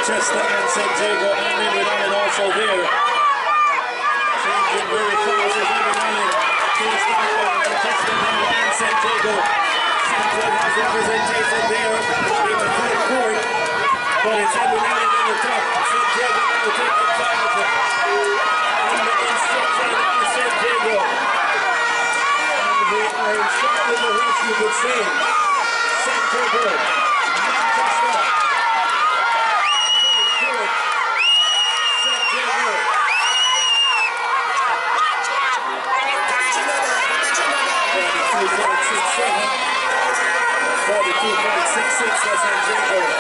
Manchester and San Diego, and Edwin Allen also there. Changing very fast as Edwin Allen takes the ball and touchdown now and San Diego. Central has representation there in the full court, but it's Edwin Allen in the top. San Diego now taking charge on the instruction of San Diego. And they are instructing the rest, you could say. San Diego, Manchester. San Diego. 42.66 for San Diego.